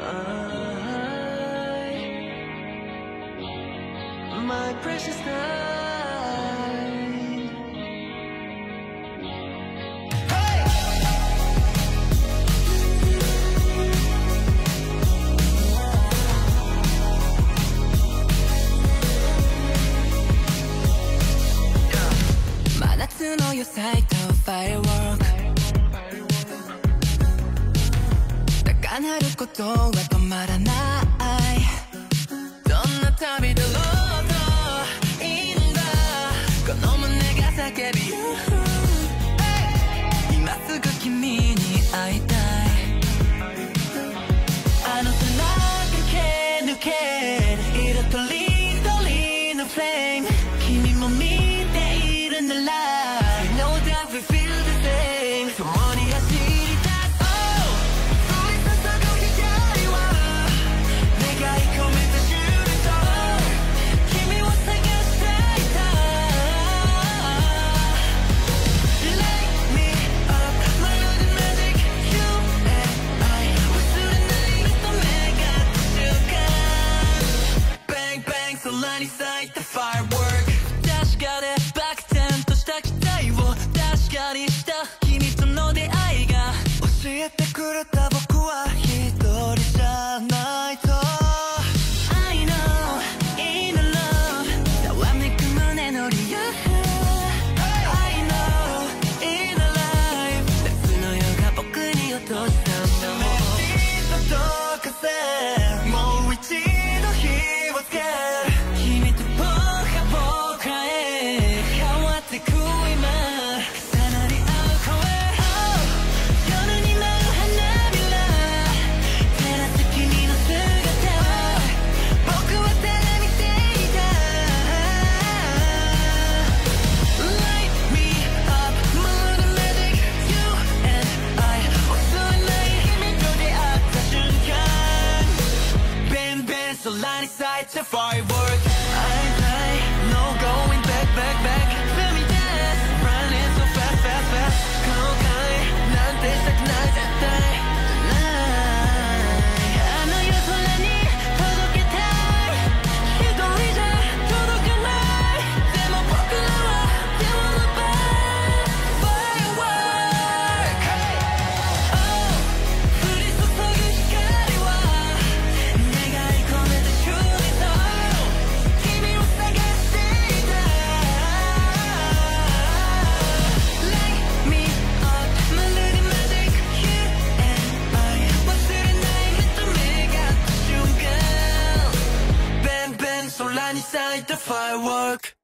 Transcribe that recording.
My precious night. Hey! 真夏の夜咲いたファイアワーク、高鳴ることは止まらない。どんな旅だろうといいんだ、この胸が叫び、今すぐ君に会いたい。あの空駆け抜け色とりどりのフレーム、君も見ているなら I know that we feel the same。 共に走りたい。Oh 降り注ぐ光は願い込めたシュート、君を探していた。 Light me up my little magic, you and I 忘れないと願った瞬間 Bang bang 空に咲いた firework。 確かでバク転とした期待を確かにした君との出会いが教えてくれた僕は一人じゃないと。 I know in the love ざわめく胸の理由 I know in the life 夏の夜が僕に落としたんだ。メリットと風もう一度火をつける君と僕が僕らへ変わってく今重なり合う声、oh 夜に舞う花びら照らす君の姿僕はただ見ていた。 Light me up my little magic, you and I 忘れない君と出会った瞬間 Bang bang 空に咲いた firework。 I no going back back back Let me dance running so fast fast fast 後悔なんてしたくない絶対ないあの夜空に届けたい一人じゃ届かないでも僕らは They wanna burn firework、oh 降り注ぐ光は願い込めたシュート君を探していた。 Light me up my little magic, you and I 忘れない目と目が合った瞬間 Bang bang 空に咲いた firework。